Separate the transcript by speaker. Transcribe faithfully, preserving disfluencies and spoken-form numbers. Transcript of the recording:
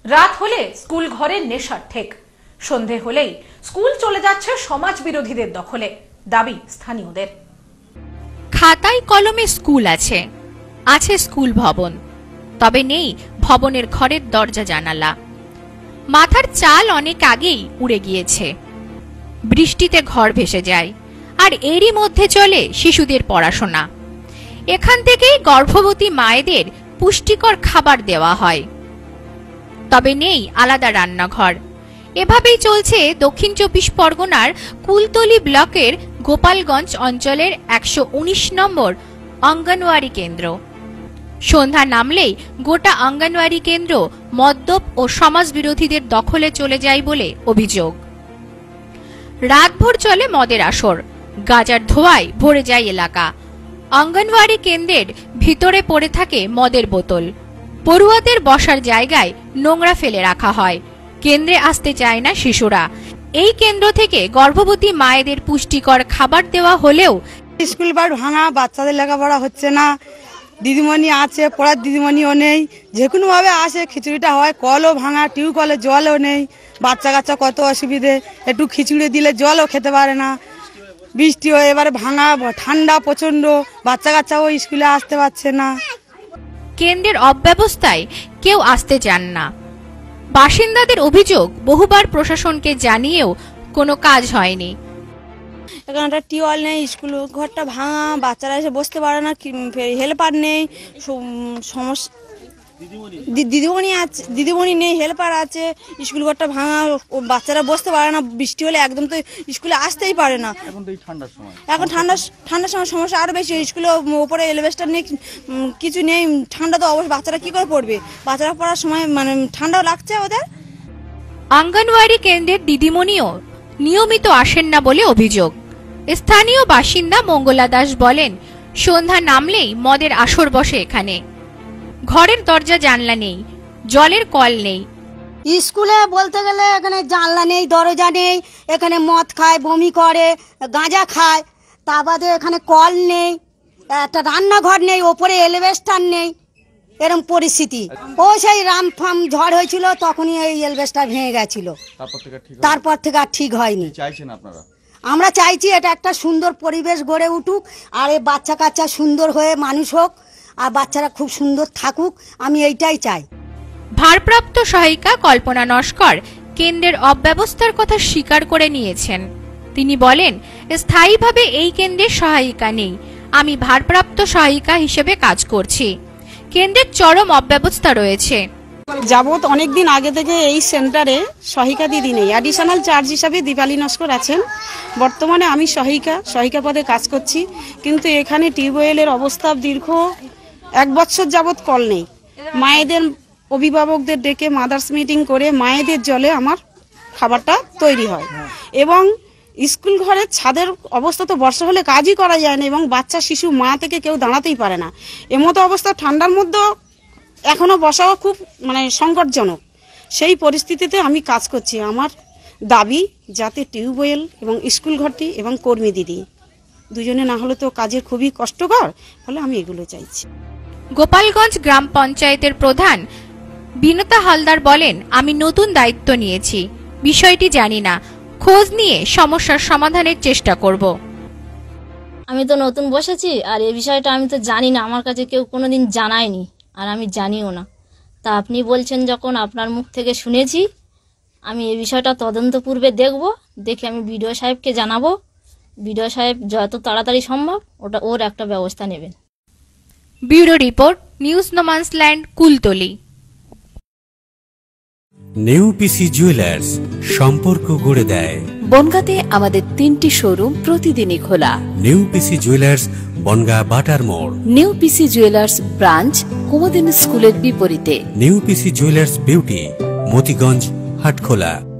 Speaker 1: রাত হলে স্কুল ঘরে নেশার ঠেক, সন্ধে হলেই স্কুল চলে যাচ্ছে সমাজ বিরোধীদের দখলে, দাবি স্থানীয়দের।
Speaker 2: খাতায় কলমে স্কুল আছে, আছে স্কুল ভবন, তবে নেই ভবনের ঘরের দরজা জানালা। মাথার চাল অনেক আগেই উড়ে গিয়েছে, বৃষ্টিতে ঘর ভেসে যায়, আর এরই মধ্যে চলে শিশুদের পড়াশোনা। এখান থেকেই গর্ভবতী মায়েদের পুষ্টিকর খাবার দেওয়া হয়, তবে নেই আলাদা রান্নাঘর। এভাবেই চলছে দক্ষিণ চব্বিশ পরগনার কুলতলি ব্লকের গোপালগঞ্জ অঞ্চলের একশো উনিশ নম্বর অঙ্গনওয়াড়ি কেন্দ্র। সন্ধ্যা নামলেই গোটা অঙ্গনওয়াড়ি কেন্দ্র মদ্যপ ও সমাজ বিরোধীদের দখলে চলে যায় বলে অভিযোগ। রাতভর চলে মদের আসর, গাঁজার ধোঁয়ায় ভরে যায় এলাকা। অঙ্গনওয়াড়ি কেন্দ্রের ভিতরে পড়ে থাকে মদের বোতল, পড়ুয়াদের বসার জায়গায় নোংরা ফেলে রাখা হয়। কেন্দ্রে আসতে চায় না শিশুরা। এই কেন্দ্র থেকে গর্ভবতী মায়েদের পুষ্টিকর খাবার দেওয়া হলেও
Speaker 3: স্কুল বার ভাঙা, বাচ্চাদের লেখাপড়া হচ্ছে না। দিদিমণি আছে, পড়ার দিদিমণিও নেই, যে কোনো ভাবে আসে খিচুড়িটা হয়। কলও ভাঙা, টিউবকলে জলও নেই। বাচ্চা কাচ্চা কত অসুবিধে, একটু খিচুড়ি দিলে জলও খেতে পারে না। বৃষ্টি হয়ে এবারে ভাঙা, ঠান্ডা প্রচন্ড, বাচ্চা কাচ্চাও স্কুলে আসতে পারছে না।
Speaker 2: কেন্দ্রের অব্যবস্থায় কেউ আসতে চান না। বাসিন্দাদের অভিযোগ, বহুবার প্রশাসনকে জানিয়েও কোনো কাজ হয়নি।
Speaker 3: এখানে একটা টিউবওয়েল নেই, স্কুল ঘরটা ভাঙা, বাচ্চারা এসে বসতে পারে না, হেল্পার নেই, সমস্যা। দিদিমণি আছে, দিদিমণি নেই, হেল্পার আছে, স্কুল ঘরটা ভাঙা, বাচ্চারা বসতে পারে না। বৃষ্টি হলে একদম তো স্কুলে আসতেই পারে না। এখন ঠান্ডার সময়, এখন ঠান্ডার ঠান্ডার সময় সমস্যা আরো বেশি। স্কুলে উপরে এলিভেস্টার নেই, কিছু নেই। ঠান্ডা তো অবশ্যই, বাচ্চারা কি করে পড়বে? বাচ্চারা পড়ার সময় মানে ঠান্ডাও লাগছে ওদের।
Speaker 2: অঙ্গনওয়াড়ি কেন্দ্রের দিদিমণিও নিয়মিত আসেন না বলে অভিযোগ। স্থানীয় বাসিন্দা মঙ্গলা দাস বলেন, সন্ধ্যা নামলেই মদের আসর বসে এখানে। ঘরের দরজা জানলা নেই, জলের কল নেই।
Speaker 4: স্কুলে বলতে গেলে এখানে জানলা নেই, দরজা নেই। এখানে মদ খায়, বমি করে, গাঁজা খায়। তা বাদে এখানে কল নেই, একটা রান্নাঘর নেই, ওপরে এলিভেস্টার নেই। এরকম পরিস্থিতি। ও সেই রাম ফাম ঝড় হয়েছিল, তখনই এই এলিভেস্টার ভেঙে গেছিল। তারপর থেকে আর ঠিক হয়নি। আমরা চাইছি এটা একটা সুন্দর পরিবেশ গড়ে উঠুক, আর এই বাচ্চা কাচ্চা সুন্দর হয়ে মানুষ হোক, আর বাচ্চারা খুব সুন্দর থাকুক, আমি এইটাই চাই।
Speaker 2: ভারপ্রাপ্ত সহায়িকা কল্পনা নস্কর কেন্দ্রের অব্যবস্থার কথা স্বীকার করে নিয়েছেন। তিনি বলেন, স্থায়ীভাবে এই কেন্দ্রের সহায়িকা নেই, আমি ভারপ্রাপ্ত সহায়িকা হিসেবে কাজ করছি। কেন্দ্রের চরম অব্যবস্থা রয়েছে।
Speaker 5: যাবত অনেকদিন আগে থেকে এই সেন্টারে সহায়িকা দিদি নেই। অ্যাডিশনাল চার্জ হিসাবে দীপালি নস্কর আছেন। বর্তমানে আমি সহায়িকা সহায়িকা পদে কাজ করছি, কিন্তু এখানে টিউবওয়েলের অবস্থা দীর্ঘ এক বছর যাবত কল নেই। মায়েদের অভিভাবকদের ডেকে মাদার্স মিটিং করে মায়েদের জলে আমার খাবারটা তৈরি হয়, এবং স্কুল ঘরের ছাদের অবস্থা তো বর্ষা হলে কাজই করা যায় না, এবং বাচ্চা শিশু মা থেকে কেউ দাঁড়াতেই পারে না। এমতো অবস্থা ঠান্ডার মধ্যেও এখনো বসাও খুব মানে সংকটজনক। সেই পরিস্থিতিতে আমি কাজ করছি। আমার দাবি যাতে টিউবওয়েল এবং স্কুল ঘরটি এবং কর্মী দিদি দুজনে না হলে তো কাজের খুবই কষ্টকর, ফলে আমি এগুলো চাইছি।
Speaker 2: গোপালগঞ্জ গ্রাম পঞ্চায়েতের প্রধান বিনতা হালদার বলেন, আমি নতুন দায়িত্ব নিয়েছি, বিষয়টি জানি না, খোঁজ নিয়ে সমস্যার সমাধানের চেষ্টা করব।
Speaker 6: আমি তো নতুন বসেছি, আর এই বিষয়টা আমি তো জানি না, আমার কাছে কেউ কোনোদিন জানায়নি, আর আমি জানিও না। তা আপনি বলছেন যখন, আপনার মুখ থেকে শুনেছি, আমি এই বিষয়টা তদন্ত পূর্বে দেখব, দেখে আমি বিডিও সাহেবকে জানাবো। বিডিও সাহেব যত তাড়াতাড়ি সম্ভব ওটা ওর একটা ব্যবস্থা নেবেন।
Speaker 2: Bureau report, news no man's land, Kultali.
Speaker 7: New PC jewellers, সম্পর্ক গড়ে দেয়।
Speaker 8: বনগাঁতে আমাদের তিনটি শোরুম প্রতিদিনই খোলা।
Speaker 7: নিউ পিসি জুয়েলার্স, বনগাঁ বাটার মোড়।
Speaker 8: New PC jewellers branch, Kumudin স্কুলের বিপরীতে।
Speaker 7: New PC jewellers beauty, Motiganj, Hatkhola.